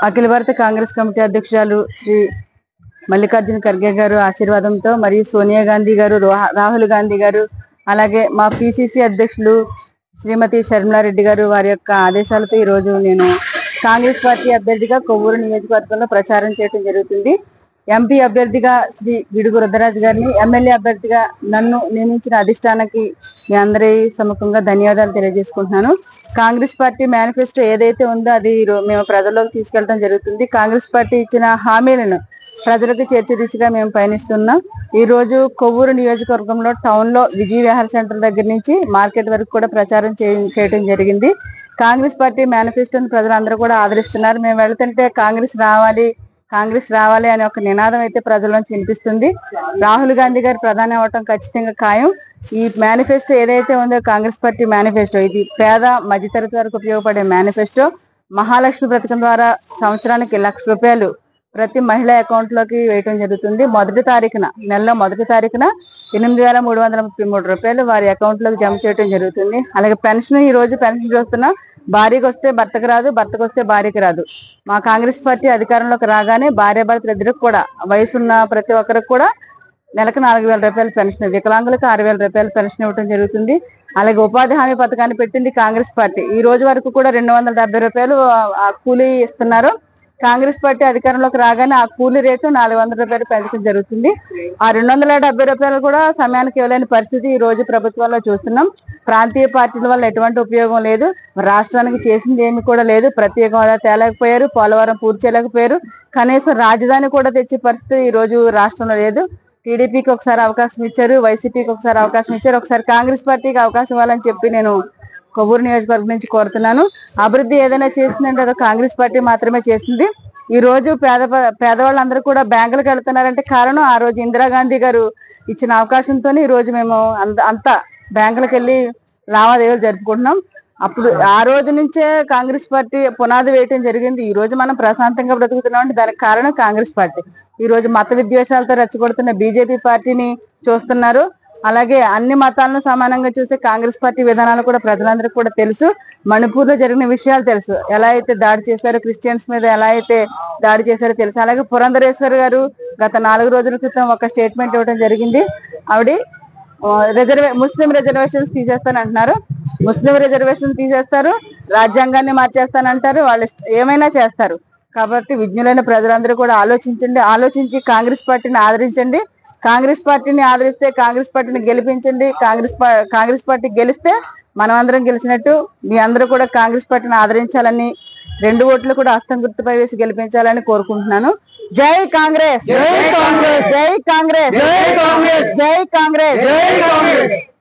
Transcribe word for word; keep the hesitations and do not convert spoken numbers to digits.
అఖిల భారత కాంగ్రెస్ కమిటీ అధ్యక్షురాలు శ్రీ మల్లికార్జున ఖర్గే గారు ఆశీర్వాదంతో మరియు సోనియా గాంధీ గారు, రాహుల్ గాంధీ గారు, అలాగే మా పిసిసి అధ్యక్షులు శ్రీమతి షర్మిలారెడ్డి గారు వారి యొక్క ఆదేశాలతో ఈరోజు నేను కాంగ్రెస్ పార్టీ అభ్యర్థిగా కొవ్వూరు నియోజకవర్గంలో ప్రచారం చేయడం జరుగుతుంది. ఎంపీ అభ్యర్థిగా శ్రీ గిడుగు రుద్రరాజు గారిని, ఎమ్మెల్యే అభ్యర్థిగా నన్ను నియమించిన అధిష్టానానికి మీ అందరి సముఖంగా ధన్యవాదాలు తెలియజేసుకుంటున్నాను. కాంగ్రెస్ పార్టీ మేనిఫెస్టో ఏదైతే ఉందో అది మేము ప్రజల్లోకి తీసుకెళ్ళడం జరుగుతుంది. కాంగ్రెస్ పార్టీ ఇచ్చిన హామీలను ప్రజలకు చేర్చే దిశగా మేము పయనిస్తున్నాం. ఈ రోజు కొవ్వూరు నియోజకవర్గంలో టౌన్ లో విజయ విహార సెంటర్ దగ్గర నుంచి మార్కెట్ వరకు కూడా ప్రచారం చేయడం జరిగింది. కాంగ్రెస్ పార్టీ మేనిఫెస్టోని ప్రజలందరూ కూడా ఆదరిస్తున్నారు. మేము వెళ్తుంటే కాంగ్రెస్ రావాలి కాంగ్రెస్ రావాలి అనే ఒక నినాదం అయితే ప్రజల నుంచి వినిపిస్తుంది. రాహుల్ గాంధీ గారు ప్రధాని అవటం ఖచ్చితంగా ఖాయం. ఈ మేనిఫెస్టో ఏదైతే ఉందో కాంగ్రెస్ పార్టీ మేనిఫెస్టో ఇది పేద మధ్యతరగతి వరకు ఉపయోగపడే మేనిఫెస్టో. మహాలక్ష్మి పథకం ద్వారా సంవత్సరానికి లక్ష రూపాయలు ప్రతి మహిళ అకౌంట్ లోకి వేయటం జరుగుతుంది. మొదటి తారీఖున నెలలో మొదటి తారీఖున ఎనిమిది వేల మూడు వందల ముప్పై మూడు రూపాయలు వారి అకౌంట్ లోకి జమ చేయడం జరుగుతుంది. అలాగే పెన్షన్ ఈ రోజు పెన్షన్ చూస్తున్నా భార్యకు వస్తే భర్తకు రాదు, భర్తకు వస్తే భార్యకి రాదు. మా కాంగ్రెస్ పార్టీ అధికారంలోకి రాగానే భార్య భర్తలు ఇద్దరికి కూడా వయసున్న ప్రతి ఒక్కరికి కూడా నెలకు నాలుగు వేల రూపాయల పెన్షన్, వికలాంగులకు ఆరు వేల రూపాయల పెన్షన్ ఇవ్వడం జరుగుతుంది. అలాగే ఉపాధి హామీ పథకాన్ని పెట్టింది కాంగ్రెస్ పార్టీ. ఈ రోజు వరకు కూడా రెండు వందల డెబ్బై రూపాయలు కూలీ ఇస్తున్నారు. కాంగ్రెస్ పార్టీ అధికారంలోకి రాగానే ఆ కూలీ రేటు నాలుగు వందల రూపాయలు పెంచడం జరుగుతుంది. ఆ రెండు వందల డెబ్బై రూపాయలు కూడా సమయానికి ఇవ్వలేని పరిస్థితి ఈ రోజు ప్రభుత్వాల్లో చూస్తున్నాం. ప్రాంతీయ పార్టీల వల్ల ఎటువంటి ఉపయోగం లేదు. రాష్ట్రానికి చేసింది ఏమి కూడా లేదు. ప్రత్యేక హోదా తేలేకపోయారు, పోలవరం పూర్తి చేయలేకపోయారు, కనీసం రాజధాని కూడా తెచ్చే పరిస్థితి ఈ రోజు రాష్ట్రంలో లేదు. టీడీపీకి ఒకసారి అవకాశం ఇచ్చారు, వైసీపీకి ఒకసారి అవకాశం ఇచ్చారు, ఒకసారి కాంగ్రెస్ పార్టీకి అవకాశం ఇవ్వాలని చెప్పి నేను కొవ్వూరు నియోజకవర్గం నుంచి కోరుతున్నాను. అభివృద్ధి ఏదైనా చేసిందంటే అది కాంగ్రెస్ పార్టీ మాత్రమే చేసింది. ఈ రోజు పేద పేదవాళ్ళందరూ కూడా బ్యాంకులకు వెళ్తున్నారంటే కారణం ఆ రోజు ఇందిరాగాంధీ గారు ఇచ్చిన అవకాశంతోనే ఈ రోజు మేము అంత అంతా బ్యాంకులకు వెళ్ళి లావాదేవీలు జరుపుకుంటున్నాం. అప్పుడు ఆ రోజు నుంచే కాంగ్రెస్ పార్టీ పునాది వేయటం జరిగింది. ఈ రోజు మనం ప్రశాంతంగా బ్రతుకుతున్నాం అంటే దానికి కారణం కాంగ్రెస్ పార్టీ. ఈ రోజు మత విద్వేషాలతో రెచ్చగొడుతున్న బీజేపీ పార్టీని చూస్తున్నారు. అలాగే అన్ని మతాలను సమానంగా చూసే కాంగ్రెస్ పార్టీ విధానాలు కూడా ప్రజలందరికీ కూడా తెలుసు. మణిపూర్ లో జరిగిన విషయాలు తెలుసు, ఎలా అయితే దాడి చేశారో, క్రిస్టియన్స్ మీద ఎలా అయితే దాడి చేశారో తెలుసు. అలాగే పురంధరేశ్వర్ గారు గత నాలుగు రోజుల క్రితం ఒక స్టేట్మెంట్ ఇవ్వడం జరిగింది. ఆవిడ రిజర్వే ముస్లిం రిజర్వేషన్స్ తీసేస్తానంటున్నారు. ముస్లిం రిజర్వేషన్ తీసేస్తారు, రాజ్యాంగాన్ని మార్చేస్తానంటారు, వాళ్ళు ఏమైనా చేస్తారు. కాబట్టి విజ్ఞులైన ప్రజలందరూ కూడా ఆలోచించండి, ఆలోచించి కాంగ్రెస్ పార్టీని ఆదరించండి. కాంగ్రెస్ పార్టీని ఆదరిస్తే కాంగ్రెస్ పార్టీని గెలిపించండి. కాంగ్రెస్ కాంగ్రెస్ పార్టీ గెలిస్తే మనం అందరం గెలిచినట్టు. మీ అందరూ కూడా కాంగ్రెస్ పార్టీని ఆదరించాలని, రెండు ఓట్లు కూడా హస్తం గుర్తుపై వేసి గెలిపించాలని కోరుకుంటున్నాను. జై కాంగ్రెస్, జై కాంగ్రెస్, జై కాంగ్రెస్, జై కాంగ్రెస్, జై కాంగ్రెస్, జై కాంగ్రెస్.